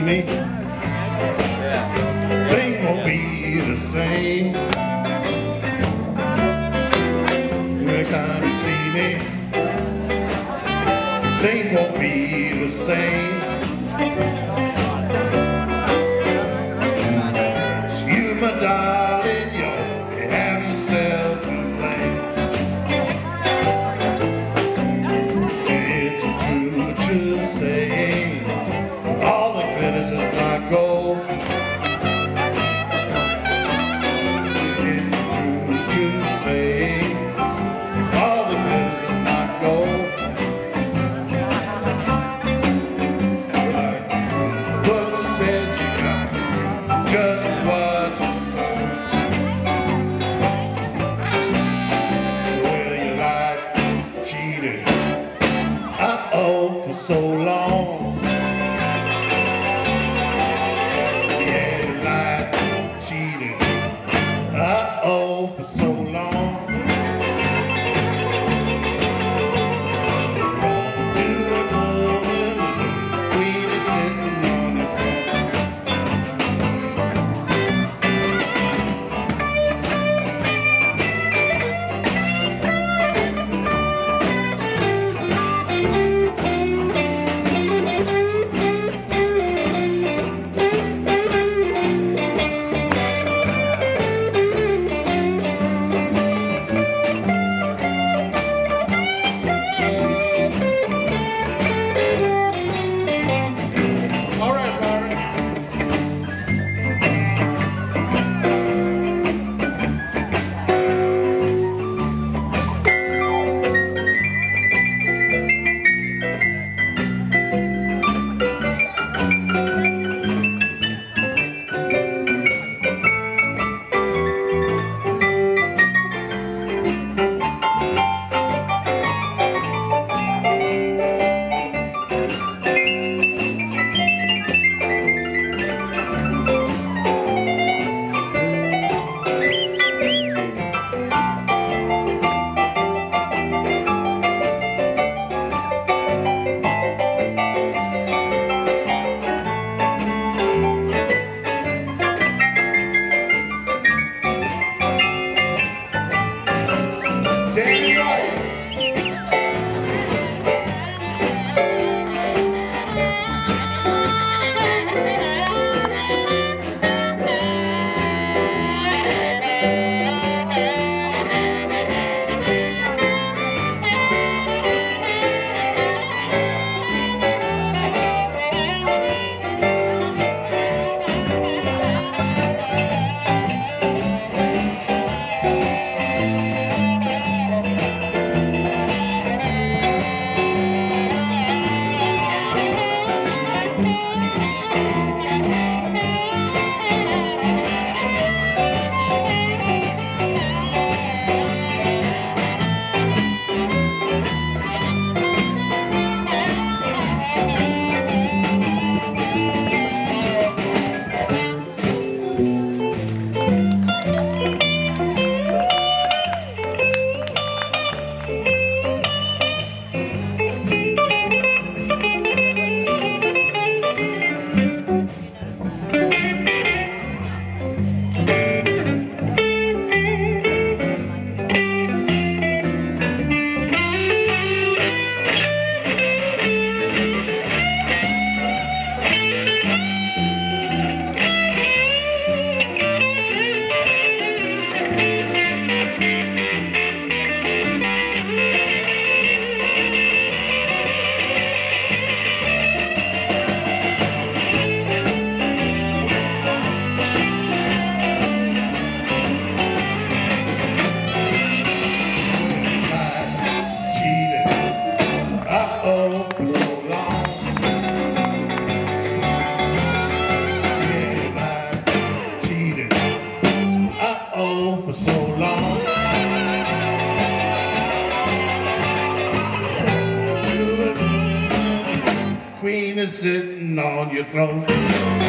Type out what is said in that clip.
me, things won't be the same. Next time you see me, things won't be the same. You, my darling, you have yourself to blame. It's a true saying, all that glitters is not gold. It's a true saying, all that glitters is not gold. Like the book says, you got to do just what you know. Well, you lied, cheated, uh-oh, for so long. Yeah, you lied, cheated, uh-oh, for so long. Do it more than the queen is sitting on the queen is sitting on your throne.